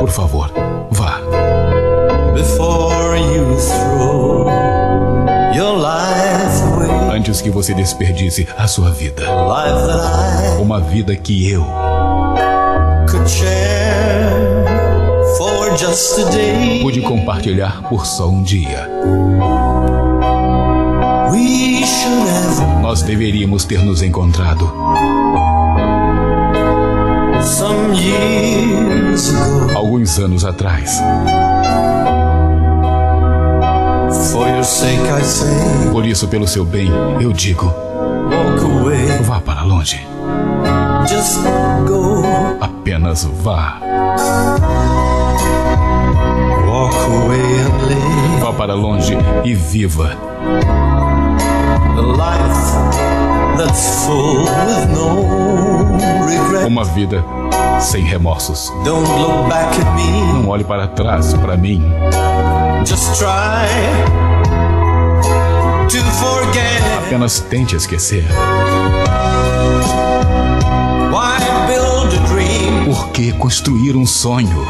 Por favor, vá. Before you throw your life away. Antes que você desperdice a sua vida. Life that I Uma vida que eu could share for just a day. pude compartilhar por só um dia. We should have Nós deveríamos ter nos encontrado some years ago. alguns anos atrás. For your sake I say, Por isso, pelo seu bem, eu digo, walk away. vá para longe. Just go. Apenas vá. Walk away and live Vá para longe e viva the life that's full with no regret. uma vida sem remorsos. Don't look back at me. Não olhe para trás, para mim. Just try to forget. Apenas tente esquecer. Why build a dream Por que construir um sonho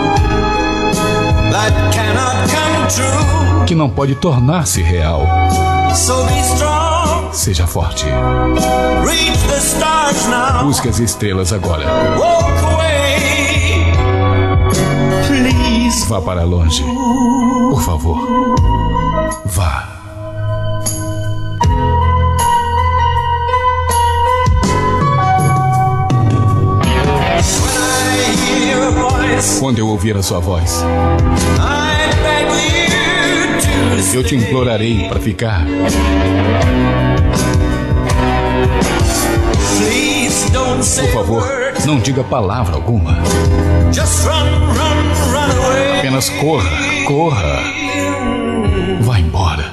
that cannot come true? que não pode tornar-se real? So be strong. Seja forte. Reach the stars now. Busque as estrelas agora. Walk away. Please. Vá para longe. Por favor. Vá. When I hear a voice, Quando eu ouvir a sua voz, I beg you to eu te implorarei para ficar. please don't Por say a favor, word. não diga palavra alguma. Just run away. Apenas corra, corra. Vá embora.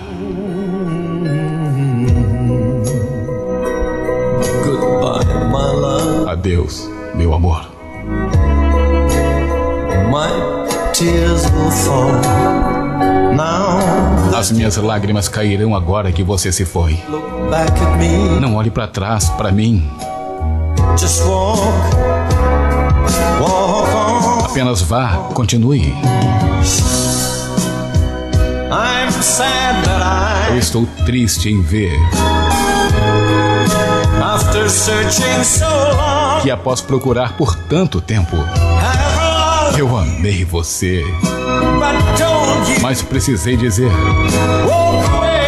Goodbye, my love. Adeus, meu amor. My tears will fall now. As minhas lágrimas cairão agora que você se foi. Look back at me. Não olhe para trás, para mim. Just walk on. Apenas vá, continue. I'm sad that Eu estou triste em ver after searching so long, que após procurar por tanto tempo, have loved, eu amei você. but told you Mas precisei dizer, walk away.